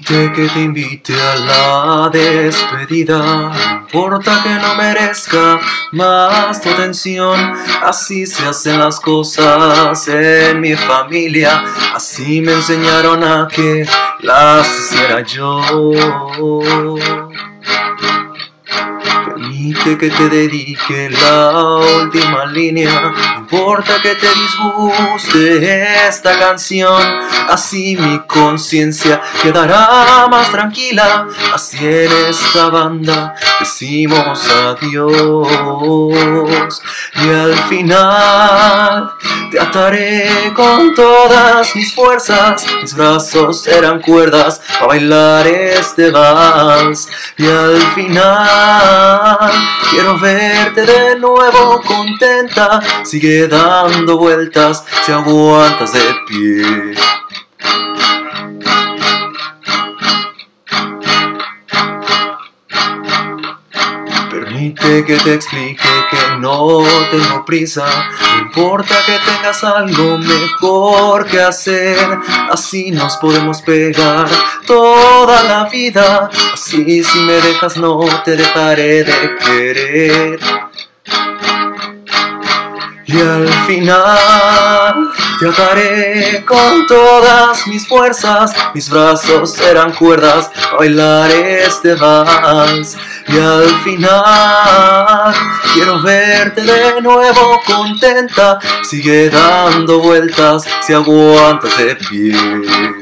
Permite que te invite a la despedida. No importa que no merezca más tu atención. Así se hacen las cosas en mi familia. Así me enseñaron a que las hiciera yo. Permite que te dedique la última línea. No importa que te disguste esta canción. Así mi conciencia quedará más tranquila. Así en esta banda decimos adiós. Y al final te ataré con todas mis fuerzas. Mis brazos serán cuerdas para bailar este vals. Y al final quiero verte de nuevo contenta. Sigue dando vueltas si aguantas de pie. Permite que te explique que no tengo prisa. No importa que tengas algo mejor que hacer. Así nos podemos pegar toda la vida. Así si me dejas no te dejaré de querer. Y al final te ataré con todas mis fuerzas. Mis brazos serán cuerdas para bailar este vals. Y al final quiero verte de nuevo contenta. Sigue dando vueltas si aguantas de pie.